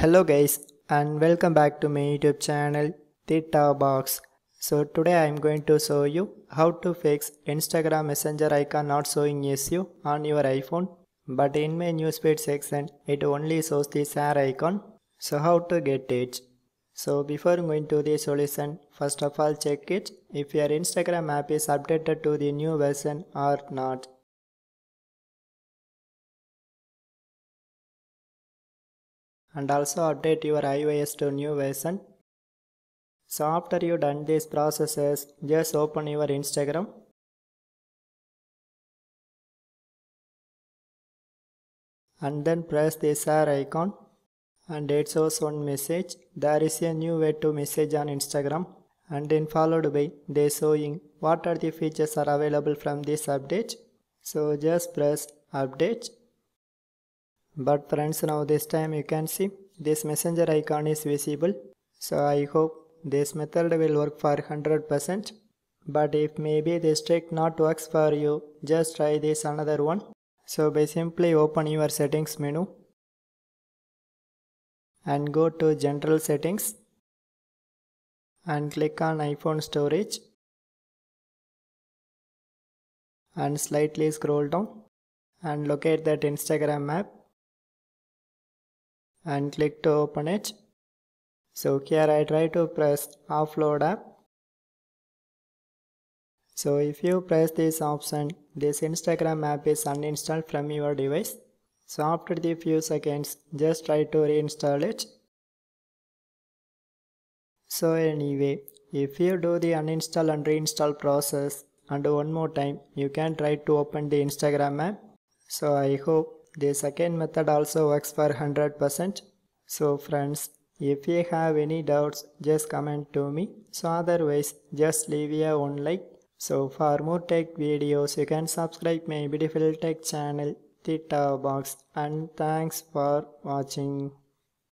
Hello guys and welcome back to my YouTube channel Theta Box. So today I am going to show you how to fix Instagram Messenger icon not showing issue on your iPhone, but in my newsfeed section it only shows the share icon. So how to get it? So before going to the solution, first of all check it if your Instagram app is updated to the new version or not. And also update your iOS to new version. So after you done these processes, just open your Instagram and then press the share icon and it shows one message. There is a new way to message on Instagram, and then followed by they showing what are the features are available from this update. So just press update. But friends, now this time you can see this messenger icon is visible. So I hope this method will work for 100%. But if maybe this trick not works for you, just try this another one. So by simply open your settings menu and go to general settings and click on iPhone storage and slightly scroll down and locate that Instagram app and click to open it. So here I try to press offload app. So if you press this option, this Instagram app is uninstalled from your device. So after the few seconds, just try to reinstall it. So anyway, if you do the uninstall and reinstall process and one more time, you can try to open the Instagram app. So I hope the second method also works for 100%. So friends, if you have any doubts, just comment to me. So otherwise, just leave a one like. So for more tech videos, you can subscribe my beautiful tech channel Theta Box, and thanks for watching.